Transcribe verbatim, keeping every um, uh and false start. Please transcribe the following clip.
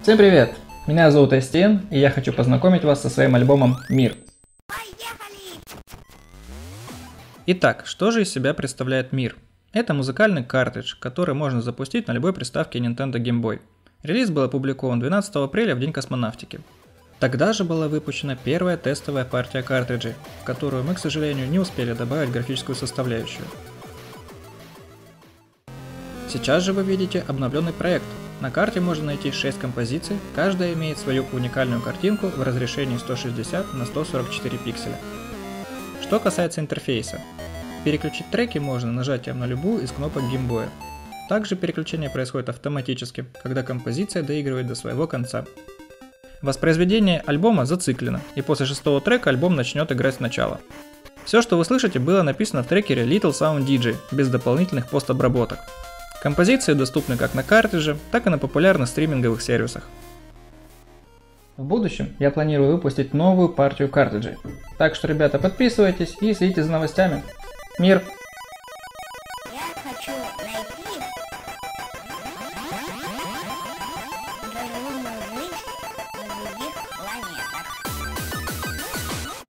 Всем привет! Меня зовут Эстиен, и я хочу познакомить вас со своим альбомом «Мир». Итак, что же из себя представляет «Мир»? Это музыкальный картридж, который можно запустить на любой приставке Nintendo Game Boy. Релиз был опубликован двенадцатого апреля в День космонавтики. Тогда же была выпущена первая тестовая партия картриджей, в которую мы, к сожалению, не успели добавить графическую составляющую. Сейчас же вы видите обновленный проект. На карте можно найти шесть композиций, каждая имеет свою уникальную картинку в разрешении сто шестьдесят на сто сорок четыре пикселя. Что касается интерфейса. Переключить треки можно нажатием на любую из кнопок геймбоя. Также переключение происходит автоматически, когда композиция доигрывает до своего конца. Воспроизведение альбома зациклено, и после шестого трека альбом начнет играть сначала. Все, что вы слышите, было написано в трекере Little Sound ди джей, без дополнительных постобработок. Композиции доступны как на картридже, так и на популярных стриминговых сервисах. В будущем я планирую выпустить новую партию картриджей. Так что, ребята, подписывайтесь и следите за новостями. Мир! Я хочу найти